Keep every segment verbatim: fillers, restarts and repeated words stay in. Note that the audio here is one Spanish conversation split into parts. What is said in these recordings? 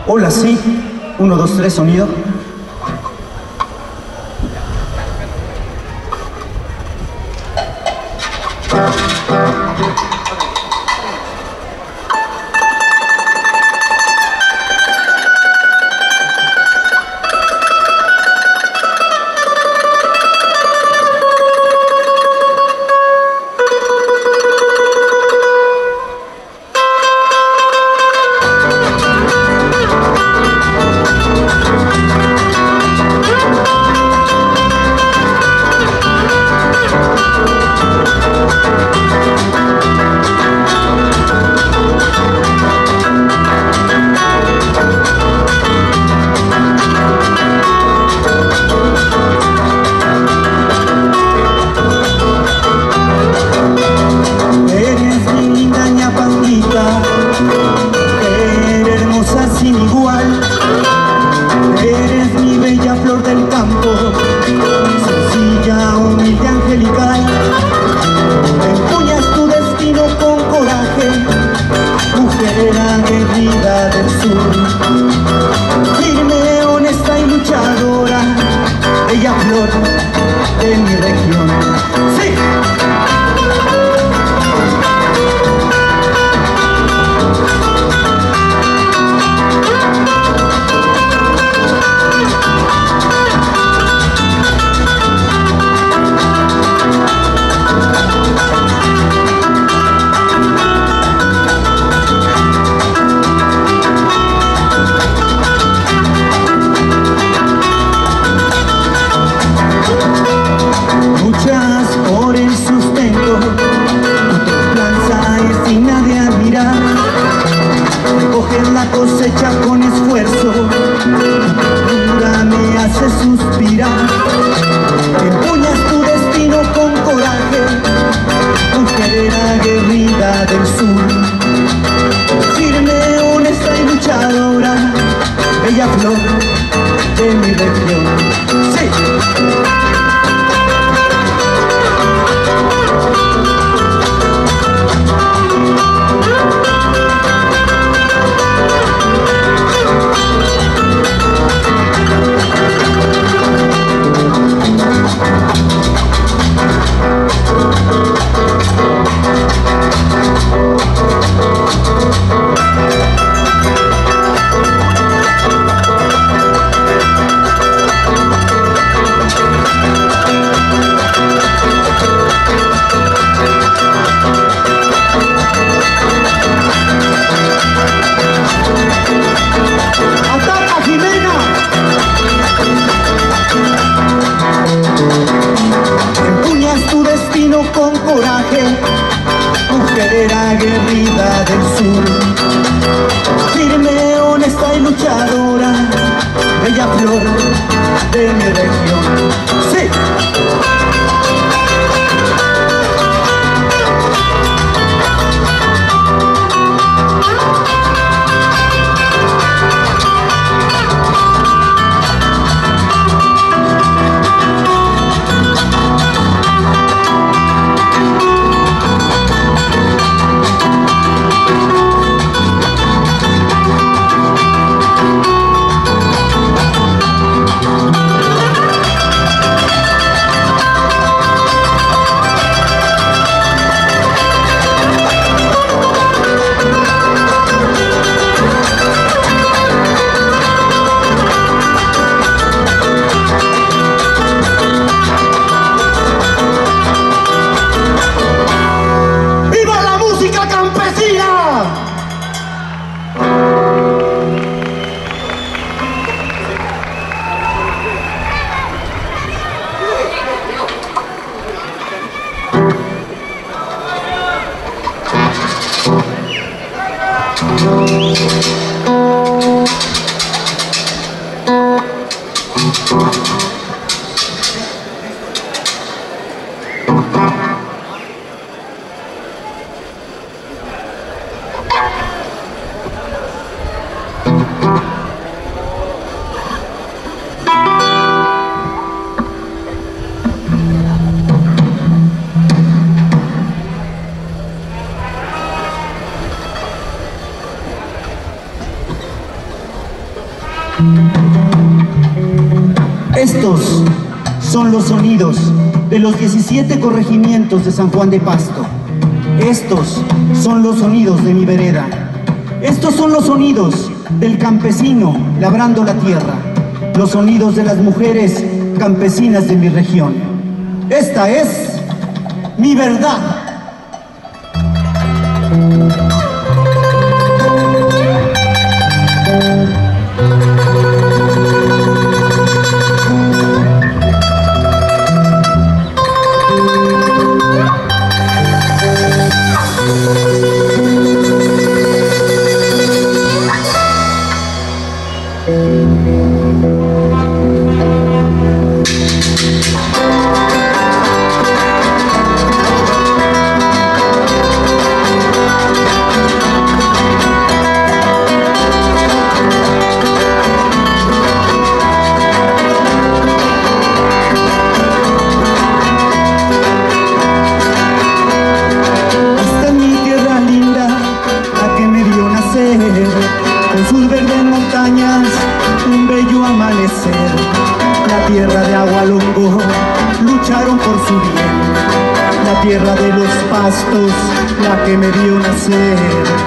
Hola, sí. Uno, dos, tres, sonido. Estos son los sonidos de los diecisiete corregimientos de San Juan de Pasto. Estos son los sonidos de mi vereda. Estos son los sonidos del campesino labrando la tierra. Los sonidos de las mujeres campesinas de mi región. Esta es mi verdad. Con sus verdes montañas, un bello amanecer. La tierra de Agualongo lucharon por su bien. La tierra de los pastos, la que me vio nacer.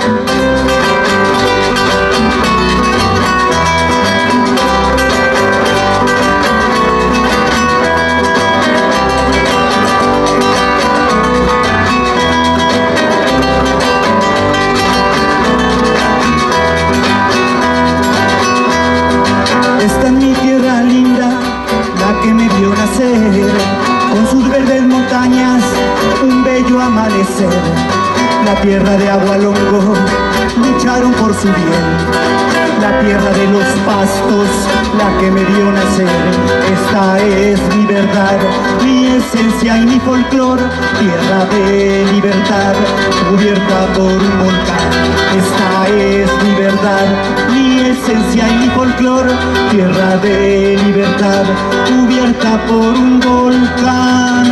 Esta es mi tierra linda, la que me vio nacer, con sus verdes montañas, un bello amanecer. La tierra de Agualongo lucharon por su bien. La tierra de los pastos, la que me vio nacer. Esta es mi verdad, mi esencia y mi folclor. Tierra de libertad, cubierta por un volcán. Esta es mi verdad, mi esencia y mi folclor. Tierra de libertad, cubierta por un volcán.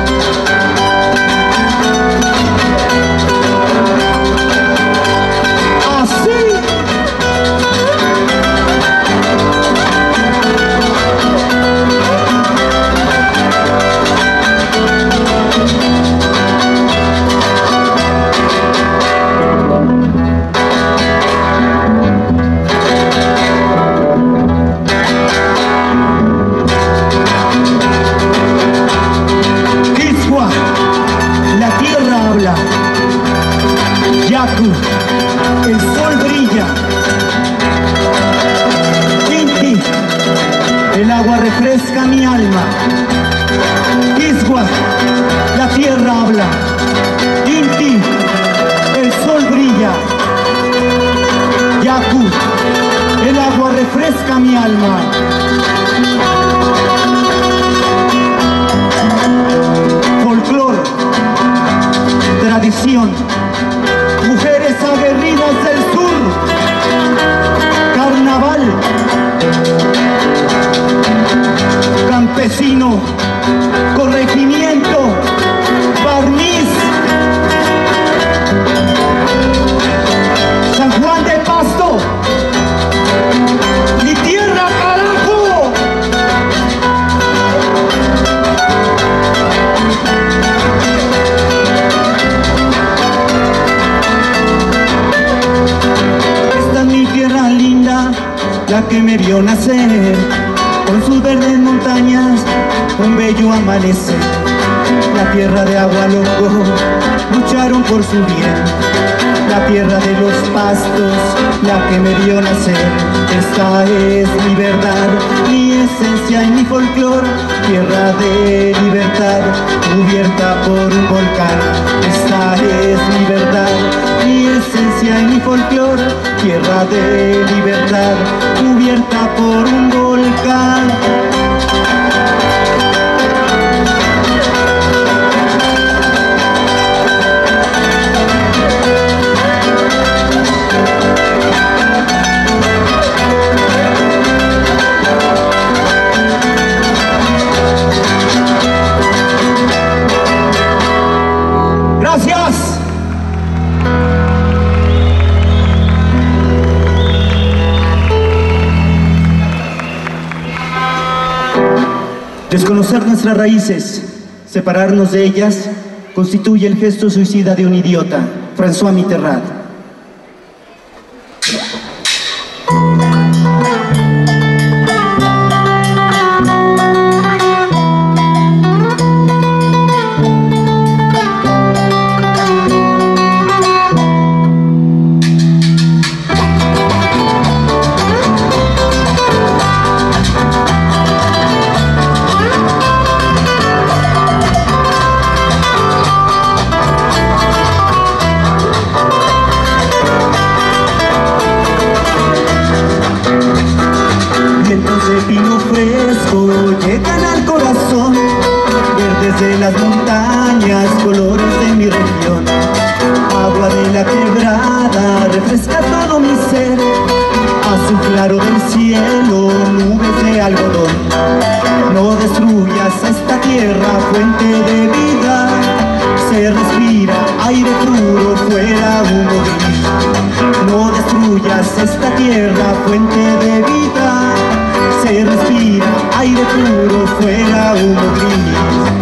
El sol brilla, Inti, el agua refresca mi alma. Isgua, la tierra habla. Inti, el sol brilla. Yaku, el agua refresca mi alma. Folclor, tradición. Mujeres aguerridas del sur, carnaval, campesino, corregimiento, barniz, San Juan de Pasto, mi tierra, carajo. La que me vio nacer, con sus verdes montañas, un bello amanecer. La tierra de Agualongo lucharon por su bien. La tierra de los pastos, la que me vio nacer. Esta es mi verdad, mi esencia y mi folclor. Tierra de libertad, cubierta por un volcán. Esta es mi verdad, mi esencia y mi folclor. Tierra de libertad, cubierta por un volcán. Gracias. Desconocer nuestras raíces, separarnos de ellas, constituye el gesto suicida de un idiota. François Mitterrand. Pino fresco llegan al corazón, verdes de las montañas, colores de mi región. Agua de la quebrada refresca todo mi ser, azul claro del cielo, nubes de algodón. No destruyas esta tierra, fuente de vida, se respira aire puro, fuera humo gris. No destruyas esta tierra, fuente de vida, se respira aire puro, fuera humo gris.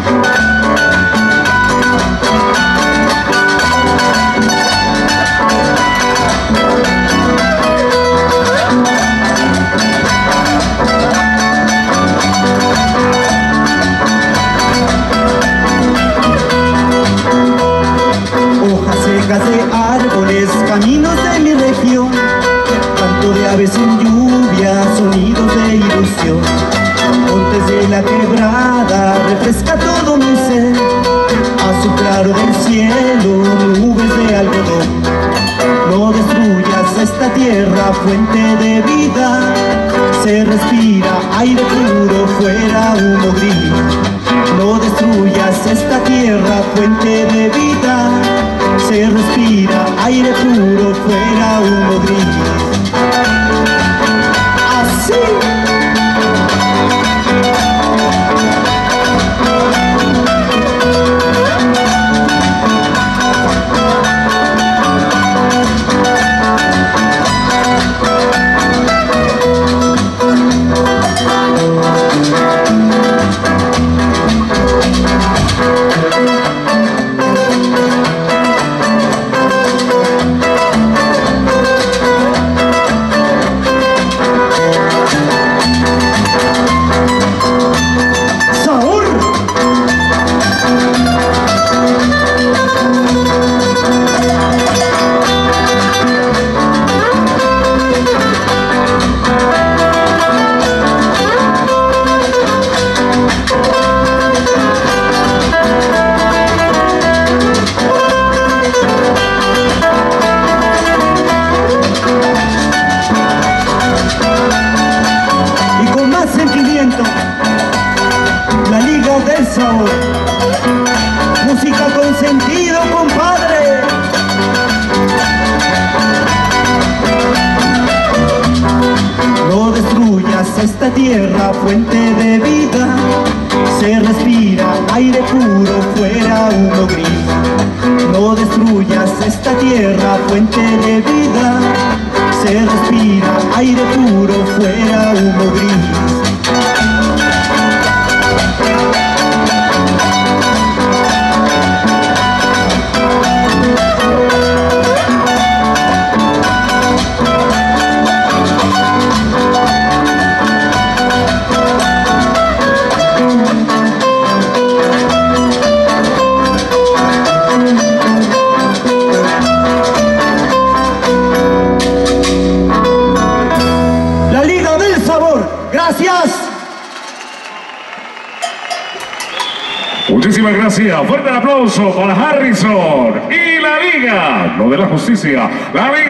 Hojas secas de árboles, caminos de mi región, canto de aves en lluvia, sonidos de ilusión. Montes de la quebrada, refresca todo mi ser, azul claro del cielo, nubes de algodón. No destruyas esta tierra, fuente de vida, se respira aire puro, fuera humo gris. No destruyas esta tierra, fuente de vida, se respira aire puro, fuera humo gris. Así. La Liga del Sabor, música con sentido, compadre. No destruyas esta tierra, fuente de vida, se respira aire puro, fuera humo gris. No destruyas esta tierra, fuente de vida, se respira aire puro, fuera humo gris. La Liga del Sabor, gracias. Muchísimas gracias. Fuerte el aplauso para Harrison y la Liga, no de la Justicia, la Liga.